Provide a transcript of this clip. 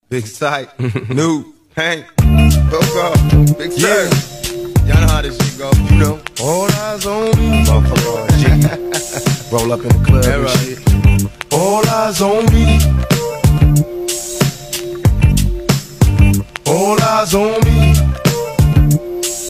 Big Sight, New, Hank, Coco, Big Sight. Y'all know how this shit go, you know. All eyes on me. Motherfucker, G. Roll up in the club and shit. All eyes on me. All eyes on me.